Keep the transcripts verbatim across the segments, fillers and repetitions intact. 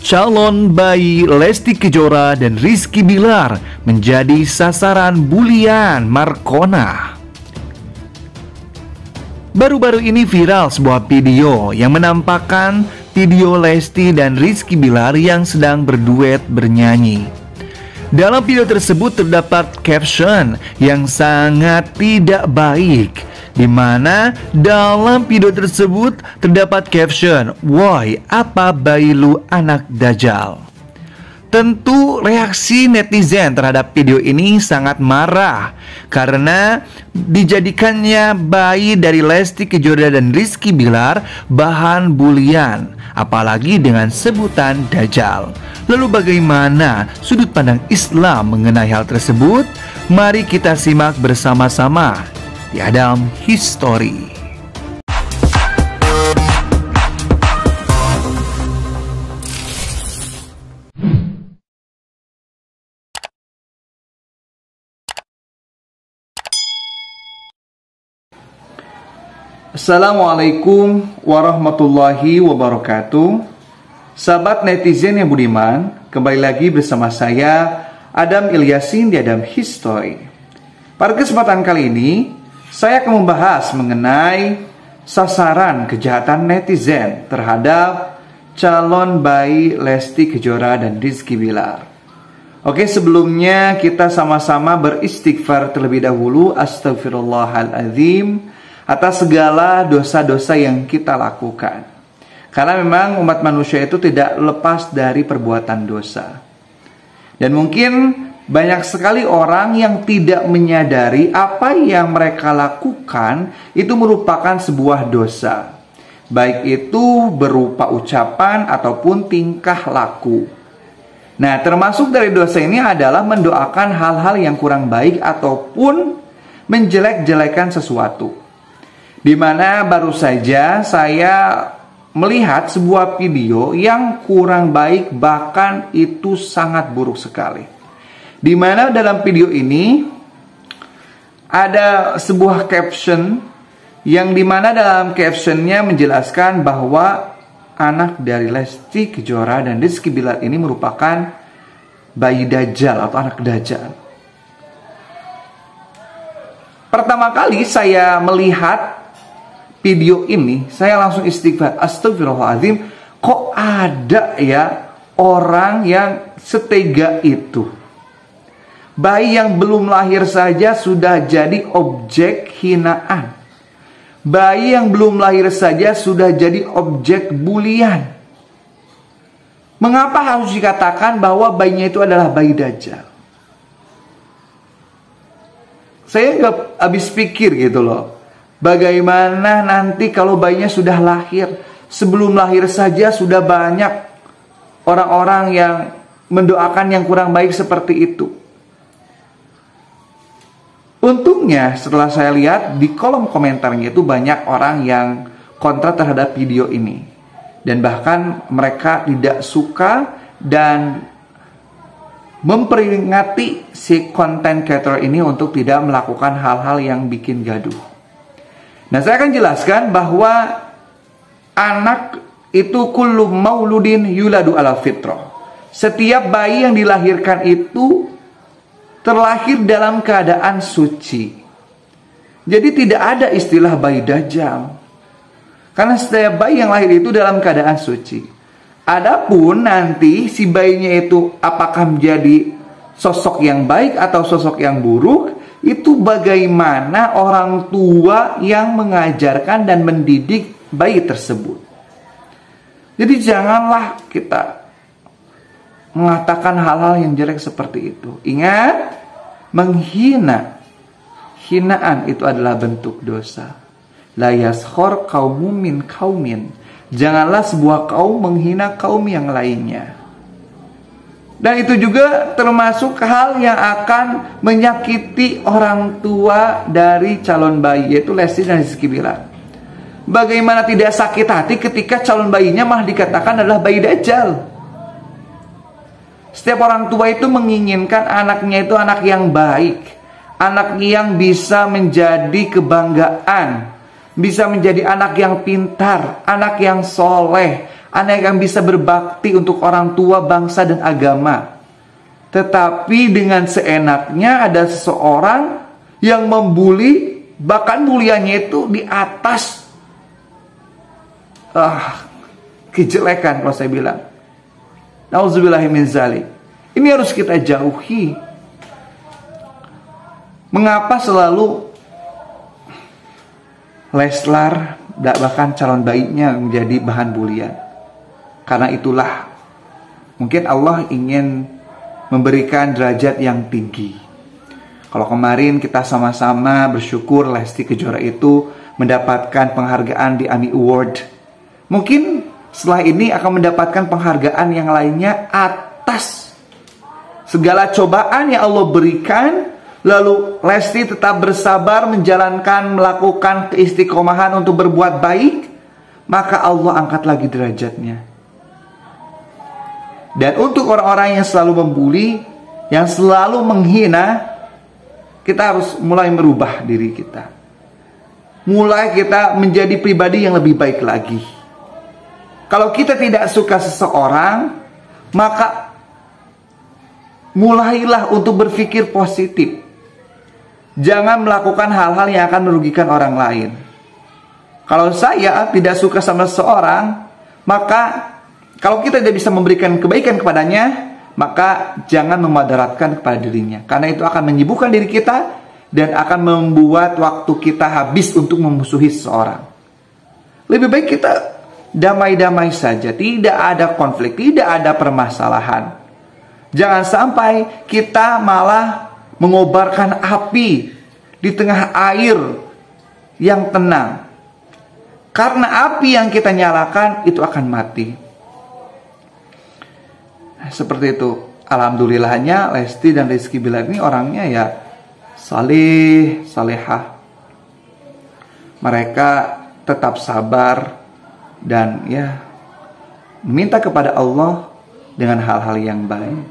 Calon bayi Lesti Kejora dan Rizky Bilar menjadi sasaran bulian Markona. Baru-baru ini viral sebuah video yang menampakkan video Lesti dan Rizky Bilar yang sedang berduet bernyanyi. Dalam video tersebut terdapat caption yang sangat tidak baik, di mana dalam video tersebut terdapat caption, "Woi, apa bayi lu anak dajjal?" Tentu reaksi netizen terhadap video ini sangat marah karena dijadikannya bayi dari Lesti Kejora dan Rizky Bilar bahan bulian, apalagi dengan sebutan dajjal. Lalu bagaimana sudut pandang Islam mengenai hal tersebut? Mari kita simak bersama-sama di Adam History. Assalamualaikum warahmatullahi wabarakatuh. Sahabat netizen yang budiman, kembali lagi bersama saya Adam Ilyasin di Adam History. Pada kesempatan kali ini saya akan membahas mengenai sasaran kejahatan netizen terhadap calon bayi Lesti Kejora dan Rizky Bilar. Oke, sebelumnya kita sama-sama beristighfar terlebih dahulu. Astagfirullahaladzim atas segala dosa-dosa yang kita lakukan. Karena memang umat manusia itu tidak lepas dari perbuatan dosa. Dan mungkin banyak sekali orang yang tidak menyadari apa yang mereka lakukan itu merupakan sebuah dosa. Baik itu berupa ucapan ataupun tingkah laku. Nah, termasuk dari dosa ini adalah mendoakan hal-hal yang kurang baik ataupun menjelek-jelekan sesuatu. Di mana baru saja saya melihat sebuah video yang kurang baik, bahkan itu sangat buruk sekali. Di mana dalam video ini ada sebuah caption yang dimana dalam captionnya menjelaskan bahwa anak dari Lesti Kejora dan Rizky Bilar ini merupakan bayi dajjal atau anak dajjal. Pertama kali saya melihat video ini, saya langsung istighfar. Astagfirullahaladzim, kok ada ya orang yang setega itu? Bayi yang belum lahir saja sudah jadi objek hinaan. Bayi yang belum lahir saja sudah jadi objek bulian. Mengapa harus dikatakan bahwa bayinya itu adalah bayi dajjal? Saya nggak habis pikir gitu loh. Bagaimana nanti kalau bayinya sudah lahir? Sebelum lahir saja sudah banyak orang-orang yang mendoakan yang kurang baik seperti itu. Untungnya setelah saya lihat di kolom komentarnya itu banyak orang yang kontra terhadap video ini. Dan bahkan mereka tidak suka dan memperingati si content creator ini untuk tidak melakukan hal-hal yang bikin gaduh. Nah, saya akan jelaskan bahwa anak itu kullu mauludin yuladu ala fitrah. Setiap bayi yang dilahirkan itu terlahir dalam keadaan suci. Jadi tidak ada istilah bayi dajjal. Karena setiap bayi yang lahir itu dalam keadaan suci. Adapun nanti si bayinya itu apakah menjadi sosok yang baik atau sosok yang buruk, itu bagaimana orang tua yang mengajarkan dan mendidik bayi tersebut. Jadi janganlah kita mengatakan hal-hal yang jelek seperti itu. Ingat, menghina, hinaan itu adalah bentuk dosa. La yaskhor qaumun min qaumin. Janganlah sebuah kaum menghina kaum yang lainnya. Dan itu juga termasuk hal yang akan menyakiti orang tua dari calon bayi, yaitu Lesti dan Rizky Bilar. Bagaimana tidak sakit hati ketika calon bayinya malah dikatakan adalah bayi dajjal. Setiap orang tua itu menginginkan anaknya itu anak yang baik, anak yang bisa menjadi kebanggaan, bisa menjadi anak yang pintar, anak yang soleh, anak yang bisa berbakti untuk orang tua, bangsa, dan agama. Tetapi dengan seenaknya ada seseorang yang membuli, bahkan buliannya itu di atas ah, kejelekan kalau saya bilang. Nauzubillahi min zalik. Ini harus kita jauhi. Mengapa selalu Leslar, bahkan calon baiknya menjadi bahan bulian? Karena itulah mungkin Allah ingin memberikan derajat yang tinggi. Kalau kemarin kita sama-sama bersyukur Lesti Kejora itu mendapatkan penghargaan di Annie Award, mungkin setelah ini akan mendapatkan penghargaan yang lainnya atas segala cobaan yang Allah berikan. Lalu Lesti tetap bersabar menjalankan, melakukan keistiqomahan untuk berbuat baik, maka Allah angkat lagi derajatnya. Dan untuk orang-orang yang selalu membuli, yang selalu menghina, kita harus mulai merubah diri kita. Mulai kita menjadi pribadi yang lebih baik lagi. Kalau kita tidak suka seseorang, maka mulailah untuk berpikir positif. Jangan melakukan hal-hal yang akan merugikan orang lain. Kalau saya tidak suka sama seseorang, maka kalau kita tidak bisa memberikan kebaikan kepadanya, maka jangan memadaratkan kepada dirinya. Karena itu akan menyibukkan diri kita dan akan membuat waktu kita habis untuk memusuhi seseorang. Lebih baik kita damai-damai saja, tidak ada konflik, tidak ada permasalahan. Jangan sampai kita malah mengobarkan api di tengah air yang tenang. Karena api yang kita nyalakan itu akan mati. Seperti itu. Alhamdulillahnya Lesti dan Rizky Bilar ini orangnya ya saleh, salehah. Mereka tetap sabar dan ya meminta kepada Allah dengan hal-hal yang baik.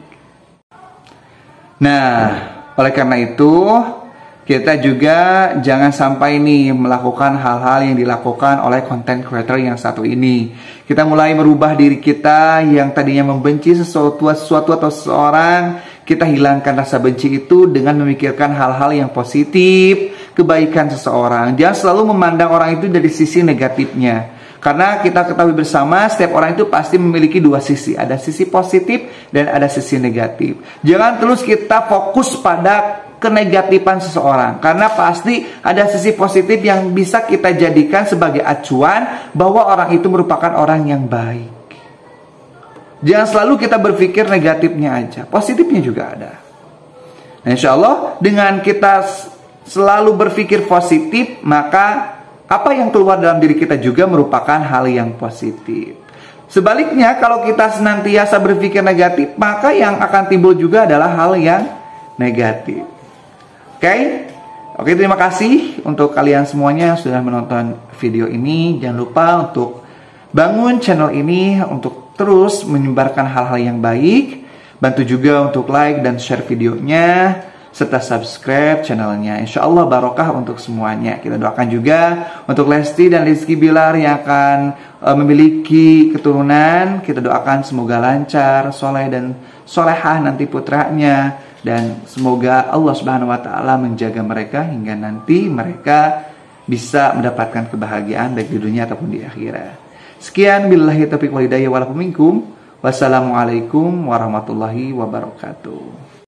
Nah, oleh karena itu, kita juga jangan sampai nih melakukan hal-hal yang dilakukan oleh content creator yang satu ini. Kita mulai merubah diri kita yang tadinya membenci sesuatu, sesuatu atau seseorang. Kita hilangkan rasa benci itu dengan memikirkan hal-hal yang positif, kebaikan seseorang. Jangan selalu memandang orang itu dari sisi negatifnya. Karena kita ketahui bersama, setiap orang itu pasti memiliki dua sisi. Ada sisi positif dan ada sisi negatif. Jangan terus kita fokus pada kenegatifan seseorang. Karena pasti ada sisi positif yang bisa kita jadikan sebagai acuan bahwa orang itu merupakan orang yang baik. Jangan selalu kita berpikir negatifnya aja. Positifnya juga ada. Nah, insya Allah dengan kita selalu berpikir positif, maka apa yang keluar dalam diri kita juga merupakan hal yang positif. Sebaliknya, kalau kita senantiasa berpikir negatif, maka yang akan timbul juga adalah hal yang negatif. Oke? Okay? Oke, terima kasih untuk kalian semuanya yang sudah menonton video ini. Jangan lupa untuk bangun channel ini untuk terus menyebarkan hal-hal yang baik. Bantu juga untuk like dan share videonya, serta subscribe channelnya. Insya Allah barokah untuk semuanya. Kita doakan juga untuk Lesti dan Rizky Bilar yang akan uh, memiliki keturunan. Kita doakan semoga lancar, soleh dan solehah nanti putranya, dan semoga Allah Subhanahu Wa Taala menjaga mereka hingga nanti mereka bisa mendapatkan kebahagiaan baik di dunia ataupun di akhirat. Sekian, billahi taufiq wal hidayah wal minkum. Wassalamualaikum warahmatullahi wabarakatuh.